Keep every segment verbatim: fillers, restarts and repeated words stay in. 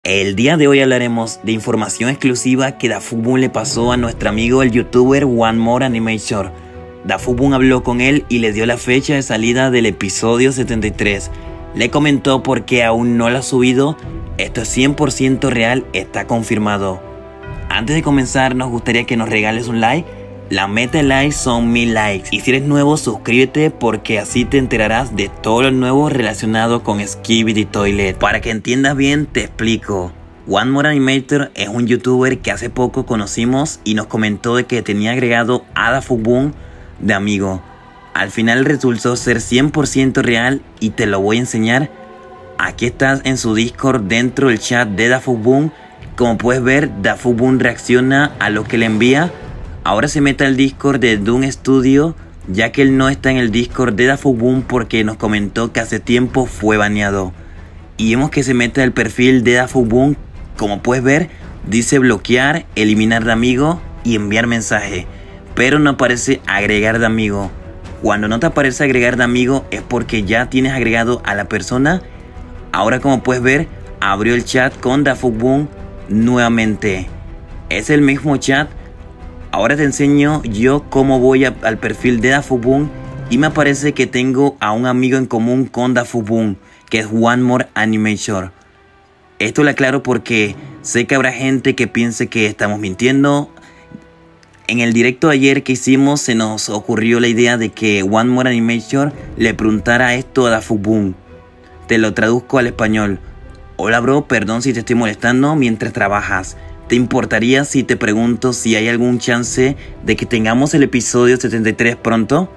El día de hoy hablaremos de información exclusiva que DaFuBoom le pasó a nuestro amigo el youtuber One More Animation. DaFuBoom habló con él y le dio la fecha de salida del episodio setenta y tres. Le comentó por qué aún no lo ha subido. Esto es cien por ciento real, está confirmado. Antes de comenzar, nos gustaría que nos regales un like. La meta de likes son mil likes. Y si eres nuevo, suscríbete porque así te enterarás de todo lo nuevo relacionado con Skibidi Toilet. Para que entiendas bien, te explico. One More Animator es un youtuber que hace poco conocimos y nos comentó de que tenía agregado a DaFuBoom de amigo. Al final resultó ser cien por ciento real y te lo voy a enseñar. Aquí estás en su Discord dentro del chat de DaFuBoom. Como puedes ver, DaFuBoom reacciona a lo que le envía. Ahora se mete al Discord de Doom Studio, ya que él no está en el Discord de DaFuBoom porque nos comentó que hace tiempo fue baneado. Y vemos que se mete al perfil de DaFuBoom. Como puedes ver, dice bloquear, eliminar de amigo y enviar mensaje, pero no aparece agregar de amigo. Cuando no te aparece agregar de amigo es porque ya tienes agregado a la persona. Ahora, como puedes ver, abrió el chat con DaFuBoom nuevamente. Es el mismo chat. Ahora te enseño yo cómo voy a, al perfil de DaFuBoom y me aparece que tengo a un amigo en común con DaFuBoom, que es One More Animation. Esto lo aclaro porque sé que habrá gente que piense que estamos mintiendo. En el directo de ayer que hicimos se nos ocurrió la idea de que One More Animation le preguntara esto a DaFuBoom. Te lo traduzco al español. Hola bro, perdón si te estoy molestando mientras trabajas. ¿Te importaría si te pregunto si hay algún chance de que tengamos el episodio setenta y tres pronto?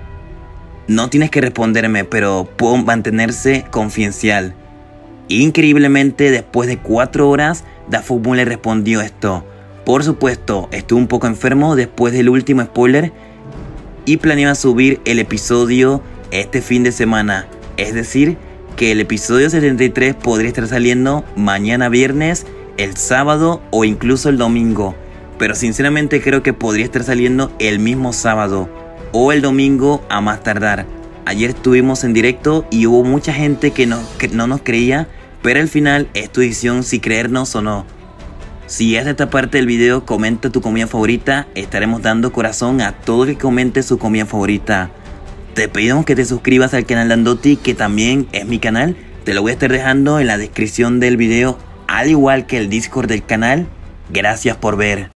No tienes que responderme, pero puedo mantenerse confidencial. Increíblemente, después de cuatro horas, DaFuBoom le respondió esto. Por supuesto, estuve un poco enfermo después del último spoiler y planeaba subir el episodio este fin de semana. Es decir, que el episodio setenta y tres podría estar saliendo mañana viernes, el sábado o incluso el domingo, pero sinceramente creo que podría estar saliendo el mismo sábado o el domingo a más tardar. Ayer estuvimos en directo y hubo mucha gente que no, que no nos creía, pero al final es tu decisión si creernos o no. Si es de esta parte del video, comenta tu comida favorita. Estaremos dando corazón a todo el que comente su comida favorita. Te pedimos que te suscribas al canal de Andoti, que también es mi canal. Te lo voy a estar dejando en la descripción del video, al igual que el Discord del canal. Gracias por ver.